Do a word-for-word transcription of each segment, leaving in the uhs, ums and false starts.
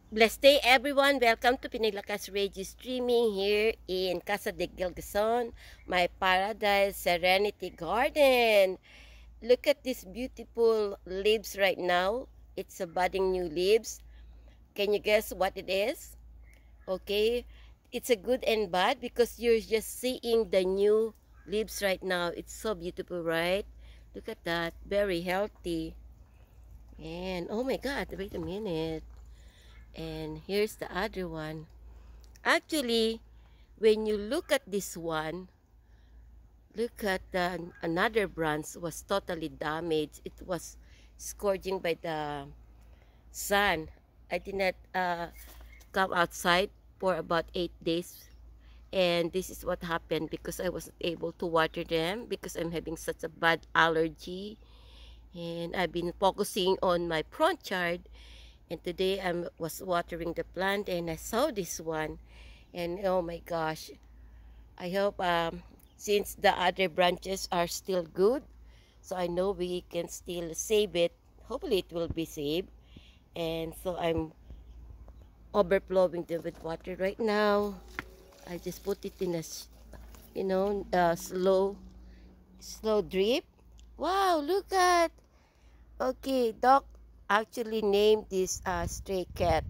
Blessed day, everyone. Welcome to Pinaglakas Radio streaming here in Casa de Gilgason, my paradise serenity garden. Look at these beautiful leaves right now. It's a budding new leaves. Can you guess what it is? Okay, it's a good and bad because you're just seeing the new leaves right now. It's so beautiful, right? Look at that. Very healthy. And oh my God, wait a minute. And here's the other one. Actually, when you look at this one, look at the, another branch was totally damaged. It was scorching by the sun. I did not uh, come outside for about eight days. And this is what happened because I wasn't able to water them because I'm having such a bad allergy. And I've been focusing on my front yard. And today I was watering the plant and I saw this one. And oh my gosh, I hope um, since the other branches are still good, so I know we can still save it. Hopefully it will be saved. And so I'm overflowing them with water right now. I just put it in a, you know, uh, slow, slow drip. Wow, look at. Okay, Doc actually named this uh, stray cat.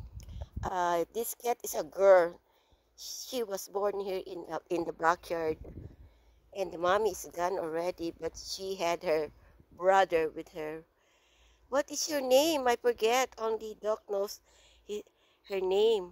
Uh, this cat is a girl. She was born here in uh, in the backyard, and the mommy is gone already, but she had her brother with her. What is your name? I forget. Only Doc knows he, her name.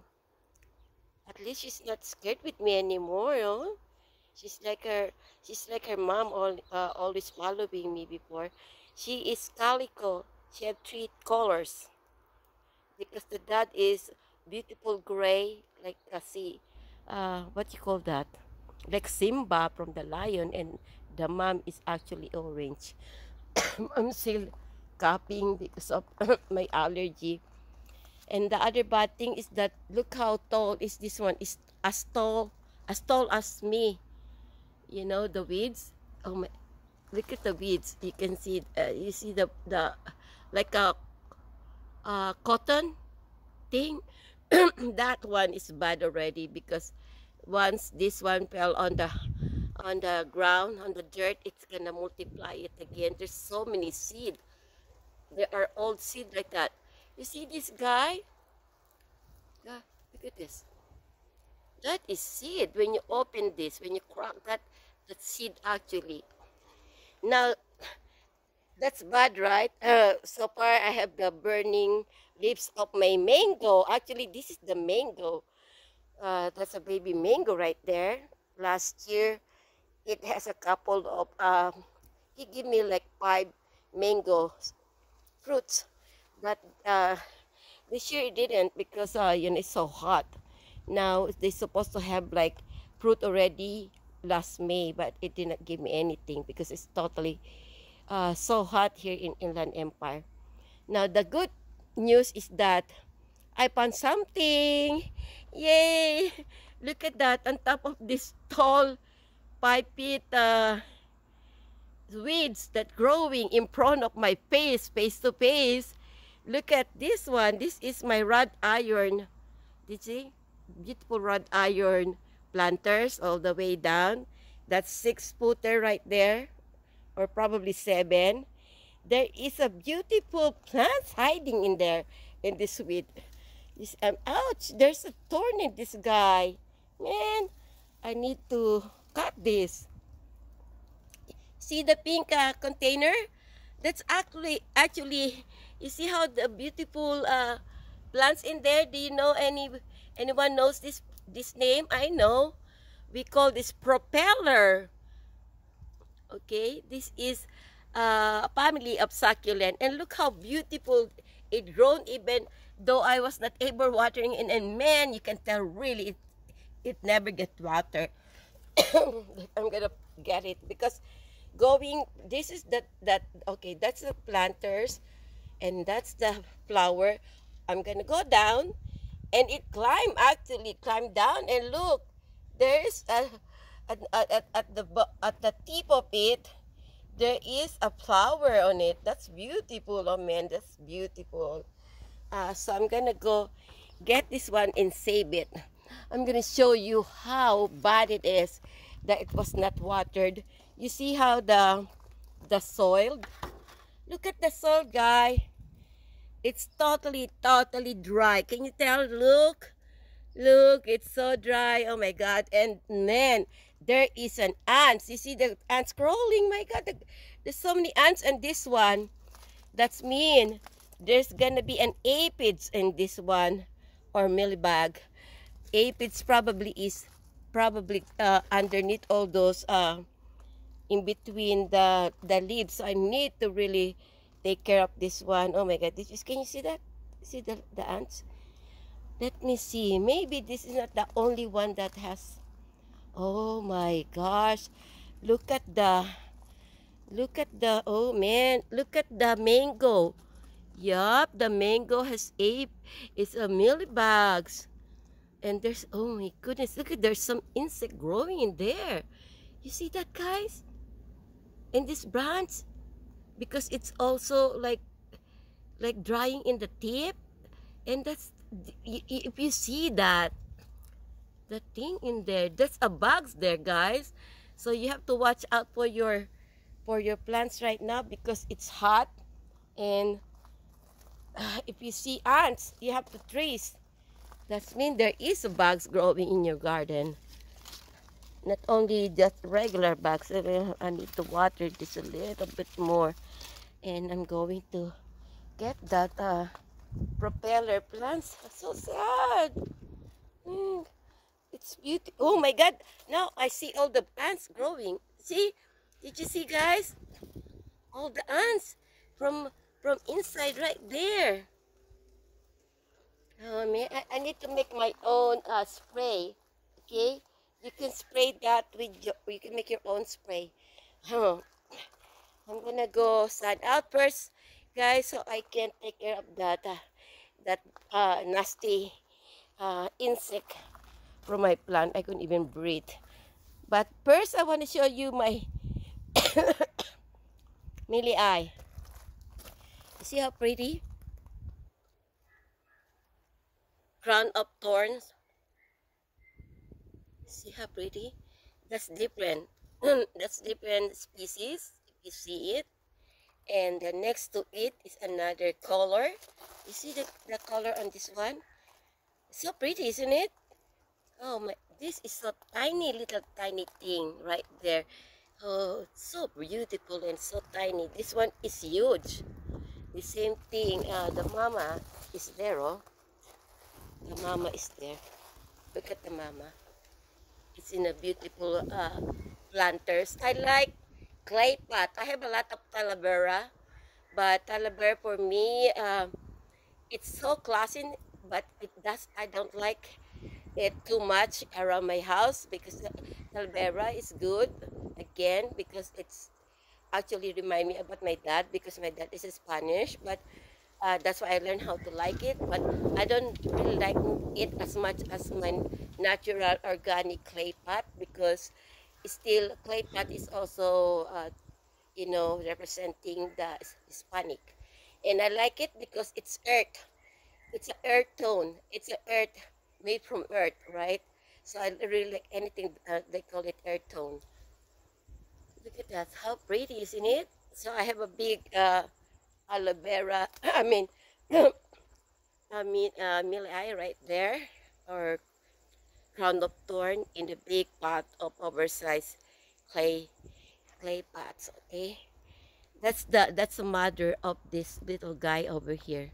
At least she's not scared with me anymore. Oh? She's like her. She's like her mom. All, uh, always following me before. She is calico. She had three colors because the dad is beautiful gray, like a sea. Uh, what you call that? Like Simba from the lion, and the mom is actually orange. I'm still coughing because of my allergy. And the other bad thing is that look how tall is this one. Is as tall as tall as me. You know the weeds. Oh my! Look at the weeds. You can see. Uh, you see the the like a uh, cotton thing. That one is bad already because once this one fell on the on the ground, on the dirt, it's gonna multiply it again. There's so many seed. There are old seed like that. You see this guy? Yeah, look at this. That is seed. When you open this, when you crack that, that seed actually. Now, that's bad, right? Uh, so far, I have the burning leaves of my mango. Actually, this is the mango. Uh, that's a baby mango right there. Last year, it has a couple of, uh, he gave me like five mango fruits. But uh, this year it didn't because uh, you know, it's so hot. Now, they're supposed to have like fruit already last May, but it didn't give me anything because it's totally uh, so hot here in Inland Empire. Now, the good news is that I found something. Yay! Look at that on top of this tall five feet uh, weeds that growing in front of my face, face to face. Look at this one. This is my rod iron. Did you see? Beautiful rod iron planters all the way down. That's six footer right there, or probably seven. There is a beautiful plant hiding in there in this weed. This um ouch, there's a thorn in this guy. Man, I need to cut this. See the pink uh, container? That's actually actually you see how the beautiful uh, plants in there. Do you know any anyone knows this this name? I know. We call this propeller. Okay, this is uh, a family of succulent, and look how beautiful it grown even though I was not able watering it. And man, you can tell really it, it never get water. I'm gonna get it because going this is that that okay, that's the planters and that's the flower. I'm gonna go down and it climb actually climb down, and look, there's a at, at, at the at the tip of it there is a flower on it. That's beautiful. Oh man, that's beautiful. Uh, so I'm gonna go get this one and save it. I'm gonna show you how bad it is that it was not watered. You see how the the soil? Look at the soil, guy. It's totally, totally dry. Can you tell? Look, look, it's so dry. Oh my God! And man, there is an ants. You see the ants crawling. My God, the, there's so many ants. And this one, that's mean there's gonna be an aphids in this one, or mealybug. Aphids probably is probably uh, underneath all those uh, in between the the leaves. So I need to really take care of this one. Oh my God, this is, can you see that? See the, the ants? Let me see. Maybe this is not the only one that has. Oh my gosh. Look at the, look at the, oh man, look at the mango. Yup, the mango has ape. It's a mealybugs. And there's, oh my goodness, look at, there's some insect growing in there. You see that, guys? In this branch? Because it's also like, like drying in the tip. And that's, if you see that, the thing in there, that's a bugs there, guys. So you have to watch out for your, for your plants right now because it's hot. And uh, if you see ants, you have to trace. That means there is a bugs growing in your garden. Not only just regular bugs. I need to water this a little bit more. And I'm going to get that uh, propeller plants. So sad. Mm, it's beautiful. Oh my God. Now I see all the plants growing. See? Did you see, guys? All the ants from, from inside right there. Oh, man, I, I need to make my own uh, spray. Okay? You can spray that with your, you can make your own spray. Oh, I'm gonna go stand out first, guys, so I can take care of that, uh, that uh, nasty uh, insect from my plant. I couldn't even breathe. But first, I want to show you my mealy eye. You see how pretty? Crown of thorns. See how pretty? That's different. That's different species, if you see it. And the next to it is another color. You see the, the color on this one? It's so pretty, isn't it? Oh my, this is so tiny, little tiny thing right there. Oh, so beautiful and so tiny. This one is huge. The same thing, uh, the mama is there, oh. The mama is there. Look at the mama. It's in a beautiful uh, planters. I like clay pot. I have a lot of talavera, but talavera for me, uh, it's so classy, but it does. I don't like it too much around my house because talavera is good again because it's actually remind me about my dad because my dad is Spanish, but uh, that's why I learned how to like it. But I don't really like it as much as my natural organic clay pot because still clay pot is also uh, you know, representing the Hispanic, and I like it because it's earth. It's an earth tone. It's an earth made from earth, right? So I really like anything uh, they call it earth tone. Look at that, how pretty, isn't it? So I have a big uh, aloe vera. I mean, I mean, uh, mealy right there, or crown of thorn in the big pot of oversized clay clay pots. Okay, that's the that's the mother of this little guy over here.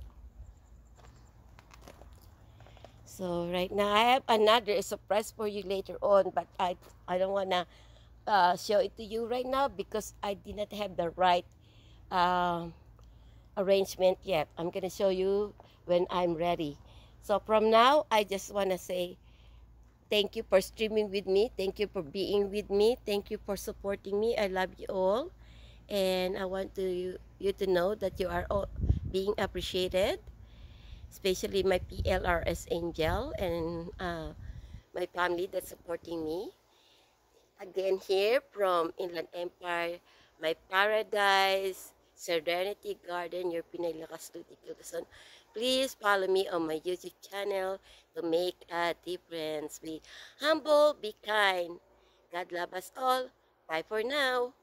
So right now I have another surprise for you later on, but I I don't wanna uh, show it to you right now because I did not have the right uh, arrangement yet. I'm gonna show you when I'm ready. So from now, I just wanna say thank you for streaming with me. Thank you for being with me. Thank you for supporting me. I love you all, and I want to you, you to know that you are all being appreciated, especially my P L R S angel and uh, my family that's supporting me. Again here from Inland Empire, my paradise Serenity Garden, your Pinay Lakas Ludi Gilgason. Please follow me on my YouTube channel to make a difference. Be humble, be kind. God love us all. Bye for now.